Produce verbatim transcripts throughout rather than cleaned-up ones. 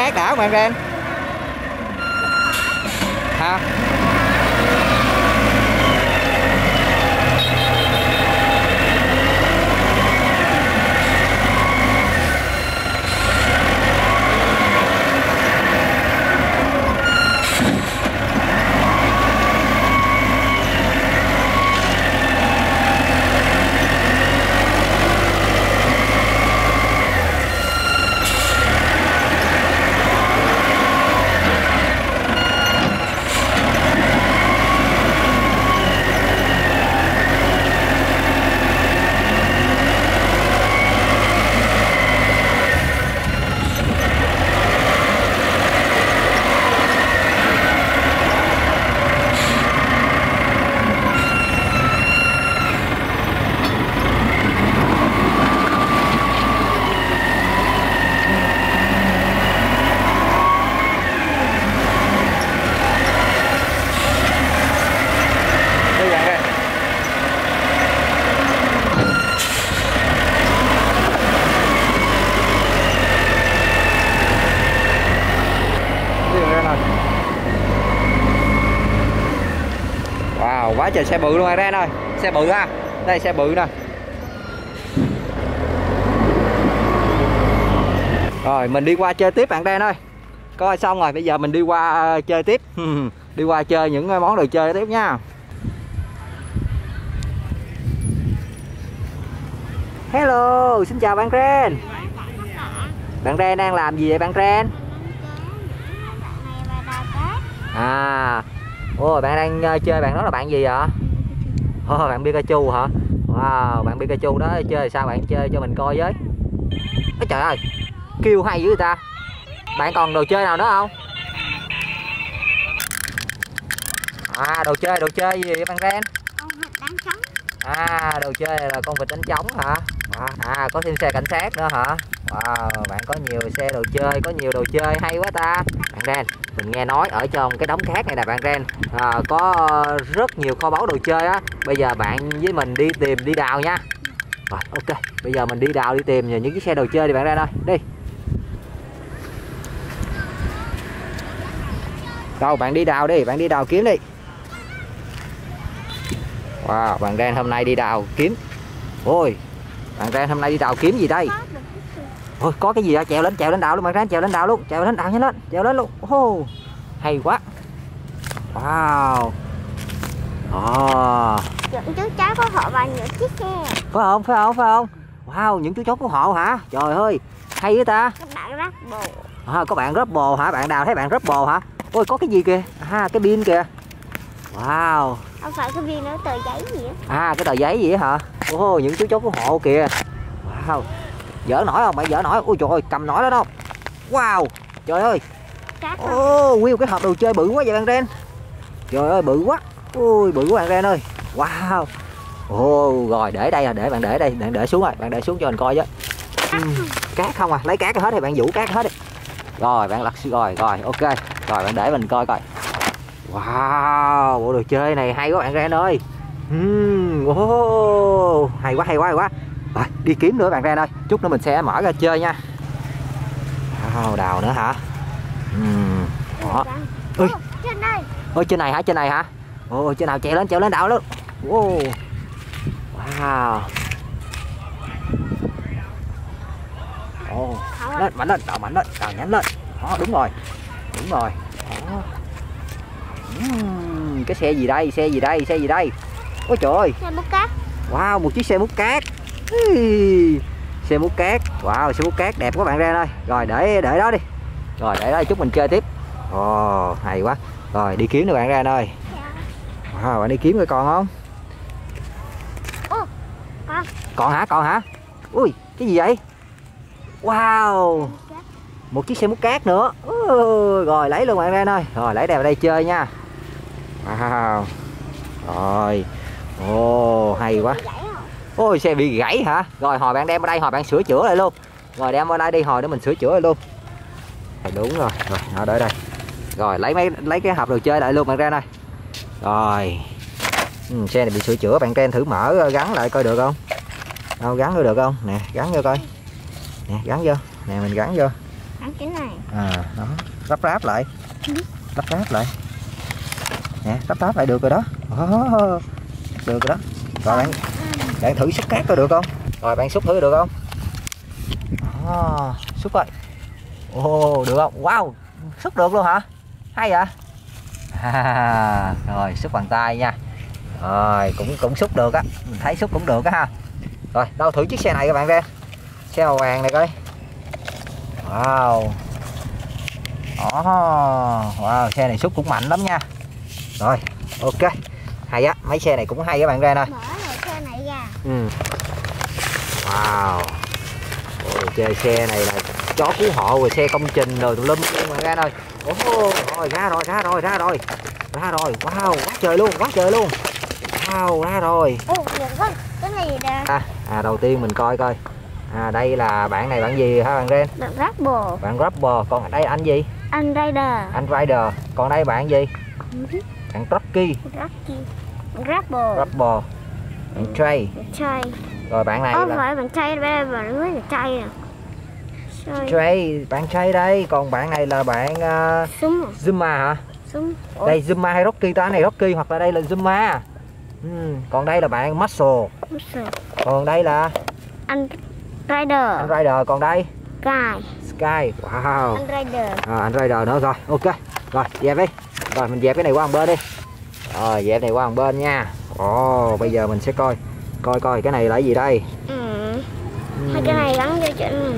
cát đã không bạn Ren? Hả? Wow, quá trời xe bự luôn rồi Ren ơi. Xe bự ha. Đây xe bự nè. Rồi mình đi qua chơi tiếp bạn Ren ơi. Coi xong rồi, bây giờ mình đi qua chơi tiếp. Đi qua chơi những món đồ chơi tiếp nha. Hello, xin chào bạn Ren. Bạn Ren đang làm gì vậy bạn Ren? À, ôi bạn đang chơi, bạn đó là bạn gì vậy? Ồ, bạn Pikachu hả? Wow, bạn Pikachu đó chơi sao bạn chơi cho mình coi với. Ôi trời ơi, kêu hay dữ người ta. Bạn còn đồ chơi nào nữa không? À, đồ chơi, đồ chơi gì vậy bạn Ren? Con vịt đánh trống. À, đồ chơi này là con vịt đánh trống hả? À, có thêm xe cảnh sát nữa hả? Wow, bạn có nhiều xe đồ chơi, có nhiều đồ chơi hay quá ta. Bạn Ren, mình nghe nói ở trong cái đống cát này nè bạn Ren, à, có rất nhiều kho báu đồ chơi á. Bây giờ bạn với mình đi tìm, đi đào nha. Rồi, ok, bây giờ mình đi đào, đi tìm những chiếc xe đồ chơi đi bạn Ren ơi, đi. Đâu, bạn đi đào đi, bạn đi đào kiếm đi. Wow, bạn Ren hôm nay đi đào kiếm. Ôi, bạn Ren hôm nay đi đào kiếm gì đây? Ôi, có cái gì đó, trèo lên, trèo lên đào luôn bạn Ren, trèo lên đào luôn, trèo lên đào nhanh lên, trèo lên luôn. Oh, hay quá. Wow. Oh. Những chú cháu của họ và những chiếc xe. Phải không, phải không, phải không? Wow, những chú chó của họ hả? Trời ơi, hay vậy ta. Các bạn rắp bồ. À, có bạn rớp bồ hả? Bạn đào thấy bạn rớp bồ hả? Ôi, có cái gì kìa? À, cái pin kìa. Wow. Không phải cái pin nữa, tờ giấy gì á. À, cái tờ giấy gì á hả? Ô, những chú chó của họ kìa. Wow. Dở nổi không? Bạn dở nổi. Ôi trời ơi, cầm nổi đó không? Wow. Trời ơi. Ô, nguyên một cái hộp đồ chơi bự quá vậy bạn Ren. Trời ơi, bự quá. Ôi, bự quá bạn Ren ơi. Wow. Ồ, rồi để đây à, để bạn để đây, bạn để xuống rồi, bạn để xuống cho mình coi với. Uhm, cát không à, lấy cát hết thì bạn vũ cát hết đi. Rồi, bạn lật rồi, rồi, ok. Rồi bạn để mình coi coi. Wow, bộ đồ chơi này hay quá bạn Ren ơi. Uhm, oh, hay quá, hay quá, hay quá. Rồi, đi kiếm nữa bạn Ren ơi. Chút nữa mình sẽ mở ra chơi nha. Wow, đào nữa hả? Uhm, đó. Ui. Trên đây. Ôi, trên này hả? Trên này hả? Ôi, trên nào trèo lên, trèo lên đào luôn. Wow. Wow. Ồ, lên, mạnh lên, đào mạnh lên, đào nhanh lên. Đó, đúng rồi. Đúng rồi. Đó. Uhm, cái xe gì đây? Xe gì đây? Xe gì đây? Ôi trời ơi. Xe múc cát. Wow, một chiếc xe múc cát. Ui, xe múc cát. Wow, xe múc cát đẹp quá bạn Ren ơi. Rồi để để đó đi. Rồi để đó chút mình chơi tiếp. Ồ, hay quá. Rồi đi kiếm nữa bạn Ren ơi. Wow, bạn đi kiếm coi còn không? Ô, con. Còn hả? Còn hả? Ui, cái gì vậy? Wow. Một chiếc xe múc cát nữa. Ui, rồi lấy luôn bạn Ren ơi. Rồi lấy vào đây chơi nha. Wow. Rồi. Ồ, hay quá. Ôi, xe bị gãy hả? Rồi hồi bạn đem ở đây, hồi bạn sửa chữa lại luôn. Rồi đem ở đây đi, hồi để mình sửa chữa lại luôn. Rồi, đúng rồi. Rồi, nó để đây. Rồi lấy mấy lấy cái hộp đồ chơi lại luôn bạn Ren ơi. Rồi. Ừ, xe này bị sửa chữa, bạn Ren thử mở gắn lại coi được không? Đâu, gắn vô được không? Nè, gắn vô coi. Nè, gắn vô. Nè, mình gắn vô. Ăn cái này. À đó, ráp ráp lại. Ráp ráp lại. Nè, ráp ráp lại được rồi đó. Oh, được rồi đó. Rồi bạn bạn thử xúc cát coi được không? Rồi bạn xúc thử được không? Oh, xúc rồi. Ồ, oh, được không? Wow, xúc được luôn hả? Hay vậy? À, rồi xúc bằng tay nha. Rồi cũng cũng xúc được á, mình thấy xúc cũng được á ha. Rồi đâu thử chiếc xe này các bạn ra. Xe màu vàng này coi. Wow. Oh, wow, xe này xúc cũng mạnh lắm nha. Rồi, ok. Hay á, mấy xe này cũng hay các bạn ra nè. Mở rồi xe này ra. Ừ. Wow. Ôi, chơi xe này là chó cứu hộ rồi xe công trình rồi tùm lum các bạn ra rồi. Ồ, rồi ra rồi, ra rồi, ra rồi. Ra rồi. Wow, quá trời luôn, quá trời luôn. Wow, ra rồi. Ồ, được không? Cái này gì đây? À, à đầu tiên mình coi coi. À đây là bạn này bạn gì hả bạn Ren? Bạn Rapper. Bạn Rapper, còn ở đây anh gì? Anh Rider. Anh Rider. Còn đây bạn gì? Bạn Rocky. Rocky. Rapper. Rapper. Bạn Trey. Trey. Rồi bạn này Ồ, là phải bạn Trey đây, bạn nói là Trey à. Trey, bạn Trey đây, còn bạn này là bạn uh, Súng. Zuma hả? Súng. Đây Zuma hay Rocky ta? Này Rocky hoặc là đây là Zuma. Ừ, còn đây là bạn Muscle. Muscle. Còn đây là anh Rider. anh Rider, còn đây Sky. Sky. Wow. Anh Rider. À, anh Rider nữa rồi, ok. Rồi, dẹp đi. Rồi mình dẹp cái này qua một bên đi. Rồi, dẹp này qua một bên nha. Ồ, bây giờ mình sẽ coi coi coi cái này là cái gì đây. Ừ. Ừ. Hai cái này gắn vô chỗ này.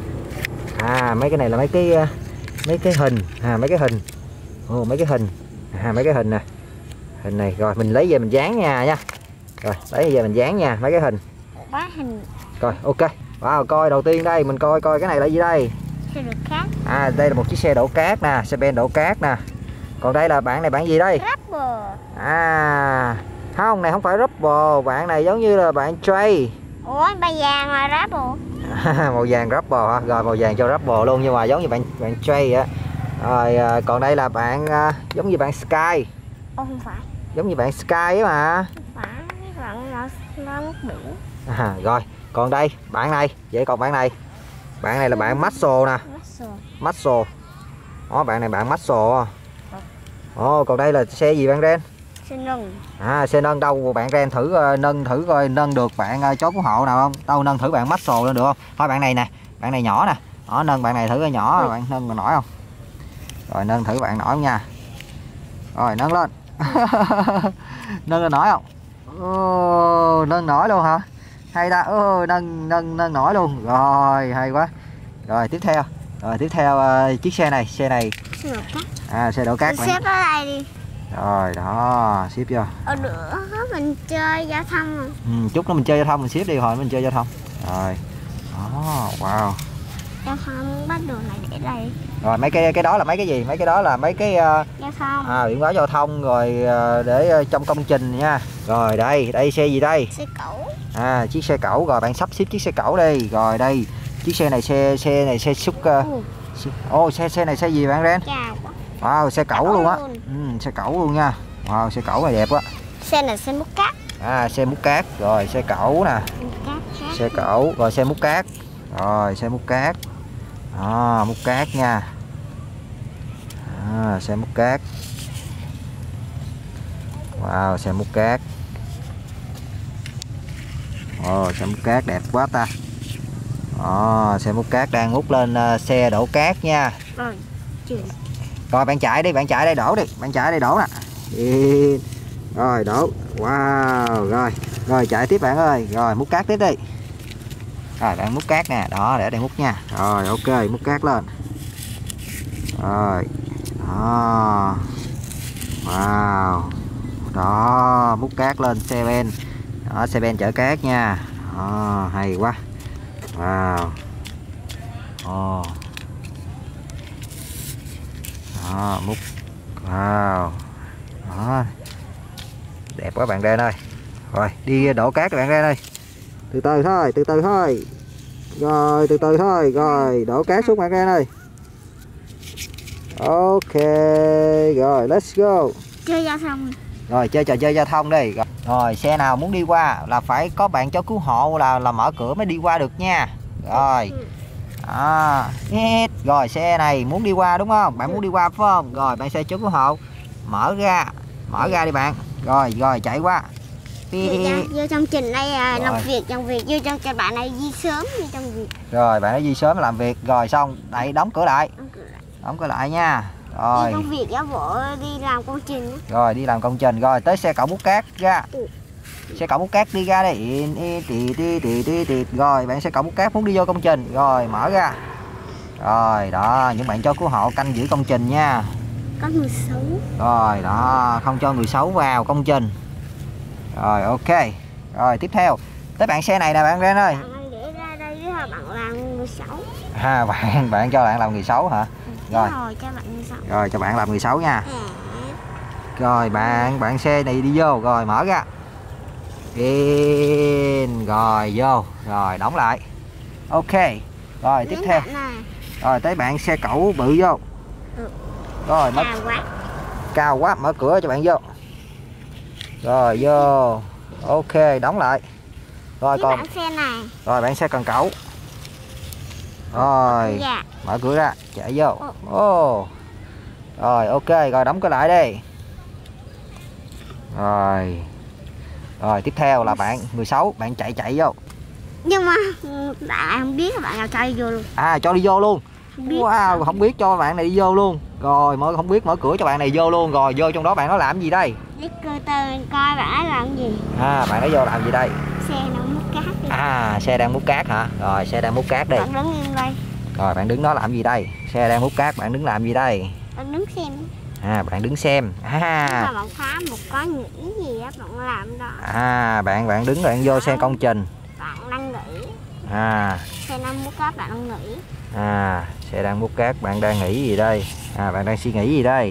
À, mấy cái này là mấy cái mấy cái hình, à mấy cái hình. Ồ, mấy cái hình. À mấy cái hình nè. Hình này rồi mình lấy về mình dán nha nha. Rồi, lấy về mình dán nha mấy cái hình. Bá hình. Rồi, ok. Wow, coi đầu tiên đây, mình coi coi cái này là gì đây. Xe đổ cát. À, đây là một chiếc xe đổ cát nè, xe ben đổ cát nè. Còn đây là bạn này bạn gì đây? Rapper. À, không, này không phải Rapper, bạn này giống như là bạn Trey. Ủa, ba vàng mà Rapper. Màu vàng Rapper hả? Rồi màu vàng cho Rapper luôn, nhưng mà giống như bạn bạn Trey á. Rồi à, còn đây là bạn à, giống như bạn Sky. Ồ, không phải. Giống như bạn Sky á mà. Không phải, bạn nó nó mất biển. À, rồi, còn đây, bạn này, vậy còn bạn này. Bạn này là bạn Muscle nè. Muscle. Muscle. Đó, bạn này bạn Muscle. Ồ, còn đây là xe gì bạn Ren? Xe nâng. À, xe nâng đâu bạn Ren thử uh, nâng thử coi nâng được bạn uh, chó cứu hộ nào không? Đâu nâng thử bạn Muscle lên được không? Thôi bạn này nè, bạn này nhỏ nè. Đó, nâng bạn này thử coi nhỏ ừ. Bạn nâng nổi không? Rồi nâng thử bạn nổi không nha. Rồi nâng lên. Nâng lên nổi không? Ô, nâng nổi luôn hả? Hay ta. Ô, nâng nâng nâng nổi luôn. Rồi, hay quá. Rồi tiếp theo. Rồi tiếp theo uh, chiếc xe này, xe này. Xe đổ cát. À, xe đổ cát. Xếp ở đây đi. Rồi đó, ship vô. Ở nữa mình chơi giao thông rồi. Ừ, chút nữa mình chơi giao thông mình ship đi rồi mình chơi giao thông. Rồi. Đó, wow. Giao thông bắt đường này để đây. Rồi mấy cái cái đó là mấy cái gì? Mấy cái đó là mấy cái uh, giao thông. À, biển báo giao thông rồi uh, để uh, trong công trình nha. Rồi đây, đây xe gì đây? Xe cẩu. À, chiếc xe cẩu, rồi bạn sắp xếp chiếc xe cẩu đi. Rồi đây, chiếc xe này xe xe này xe xúc. Ồ, uh, oh, xe xe này xe gì bạn Ren? Chào. Wow, xe cẩu, cẩu luôn á. Ừ, xe cẩu luôn nha. Wow, xe cẩu này đẹp quá. Xe này xe múc cát. À, xe múc cát, rồi xe cẩu nè. Xe cẩu, rồi xe múc cát. Rồi xe múc cát. À, múc cát nha. À, xe múc cát. Wow, xe múc cát. Ồ, xe múc cát đẹp quá ta. Ồ, xe múc cát đang múc lên uh, xe đổ cát nha. Rồi, rồi bạn chạy đi, bạn chạy đây đổ đi, bạn chạy đây đổ nè. Rồi đổ. Wow, rồi. Rồi chạy tiếp bạn ơi. Rồi múc cát tiếp đi. Rồi bạn múc cát nè, đó để đây múc nha. Rồi ok, múc cát lên. Rồi. Đó. Wow. Đó, múc cát lên xe ben. Đó, xe ben chở cát nha. Đó, hay quá. Wow. Oh. Đó, múc. Wow. Đó. Đẹp quá bạn Ren ơi. Rồi, đi đổ cát các bạn Ren ơi. Từ từ thôi, từ từ thôi. Rồi, từ từ thôi. Rồi, đổ cát xuống bạn Ren ơi. Ok, rồi let's go. Chơi giao thông. Rồi chơi trò chơi giao thông đi. Rồi xe nào muốn đi qua là phải có bạn chó cứu hộ là là mở cửa mới đi qua được nha. Rồi. À, hít. Rồi xe này muốn đi qua đúng không? Bạn muốn đi qua phải không? Rồi bạn xe chốt cứu hộ. Mở ra. Mở ra đi bạn. Rồi rồi chạy qua. Vô, vô trong trình đây à, làm việc trong việc vô trong trình bạn này đi sớm đi trong việc. Rồi bạn ấy đi sớm làm việc rồi xong đậy đóng cửa lại. Đóng cửa lại, đóng cửa lại nha. Rồi. Đi công việc giáo bộ đi làm công trình. Rồi đi làm công trình rồi tới xe cẩu múc cát ra. Ừ. Xe cẩu múc cát đi ra đây. Đi đi đi đi đi. Rồi bạn xe cẩu múc cát muốn đi vô công trình. Rồi mở ra. Rồi đó, những bạn cho cứu hộ canh giữ công trình nha. Có người xấu. Rồi đó, không cho người xấu vào công trình. Rồi ok. Rồi tiếp theo tới bạn xe này nè bạn Ren ơi. Bạn để ra đây với bạn làm người xấu. À, bạn bạn cho bạn làm người xấu hả? Rồi. Rồi cho bạn người xấu. Rồi cho bạn làm người xấu nha. À. Rồi bạn bạn xe này đi vô rồi mở ra. In rồi vô rồi đóng lại. Ok. Rồi tiếp theo. Rồi tới bạn xe cẩu bự vô. Ừ. Rồi mất cao quá. Cao quá mở cửa cho bạn vô. Rồi vô. Ok đóng lại. Rồi còn bạn xe này. Rồi bạn xe cần cẩu. Rồi dạ. Mở cửa ra chạy vô. Ô. Oh. Rồi ok rồi đóng cửa lại đi. Rồi. Rồi tiếp theo là bạn người xấu bạn chạy chạy vô. Nhưng mà bạn không biết bạn nào cho đi vô luôn. À cho đi vô luôn. Wow không biết cho bạn này đi vô luôn. Rồi mới không biết mở cửa cho bạn này vô luôn. Rồi vô trong đó bạn nó làm gì đây? Lấy cơ tơ coi bạn ấy làm gì. À bạn nó vô làm gì đây? Xe đang múc cát đi. À xe đang múc cát hả? Rồi xe đang múc cát đi. Bạn đứng im đây. Rồi bạn đứng đó làm gì đây? Xe đang múc cát bạn đứng làm gì đây? Bạn đứng xem. À bạn đứng xem. À. Nhưng mà bạn phá một có nghĩ gì á bạn làm đó. À bạn bạn đứng bạn vô xem công trình. Bạn đang nghỉ. À. Xe đang múc cát bạn đang nghỉ. À xe đang múc cát bạn đang nghĩ gì đây? À bạn đang suy nghĩ gì đây?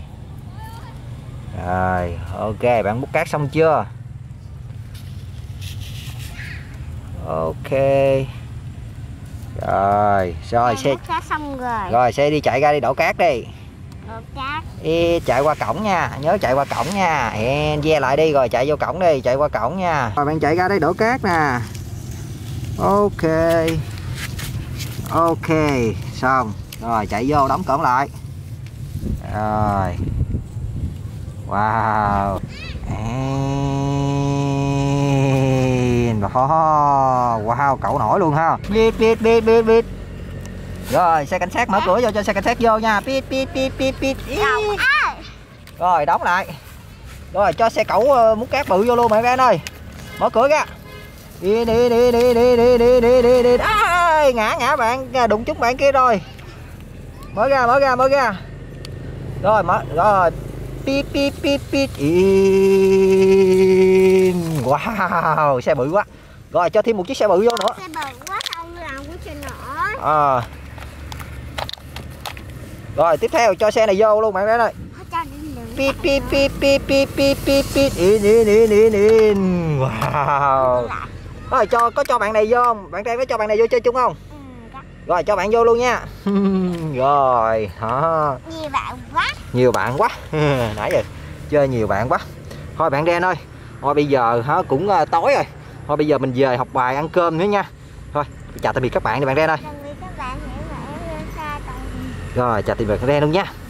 Rồi ok bạn múc cát xong chưa? Ok. Rồi rồi xe xong rồi. Rồi xe đi chạy ra đi đổ cát đi. Đổ cát. Ê, chạy qua cổng nha, nhớ chạy qua cổng nha. Ê, ve lại đi rồi chạy vô cổng đi, chạy qua cổng nha. Rồi bạn chạy ra đây đổ cát nè. Ok. Ok, xong. Rồi chạy vô đóng cổng lại. Rồi. Wow. Wow, cậu nổi luôn ha. Bít bít bít bít bít. Rồi xe cảnh sát mở cửa vô cho xe cảnh sát vô nha. Bít bít bít bít bít. Rồi đóng lại. Rồi cho xe cẩu uh, múc cát bự vô luôn bạn Ren ơi. Mở cửa ra. Đi đi đi đi đi đi đi đi đi đi. À, ngã ngã bạn đụng trúng bạn kia rồi. Mở ra mở ra mở ra. Rồi mở rồi. Pip pip pip pip. In. Wow, xe bự quá. Rồi cho thêm một chiếc xe bự vô nữa. Xe bự quá không làm của chuyện nữa. À. Rồi tiếp theo cho xe này vô luôn bạn Ren ơi. Pip pip pip pip pip pip pip pip. In in in in in. Wow. Rồi cho có cho bạn này vô không? Bạn Ren có cho bạn này vô chơi chung không? Ừ, rồi cho bạn vô luôn nha. Rồi đó. Nhiều bạn quá. Nhiều bạn quá. Nãy giờ chơi nhiều bạn quá. Thôi bạn Ren ơi. Thôi bây giờ hả cũng uh, tối rồi. Thôi bây giờ mình về học bài ăn cơm nữa nha. Thôi chào tạm biệt các bạn đi bạn Ren ơi. Rồi chào tạm biệt bạn Ren luôn nha.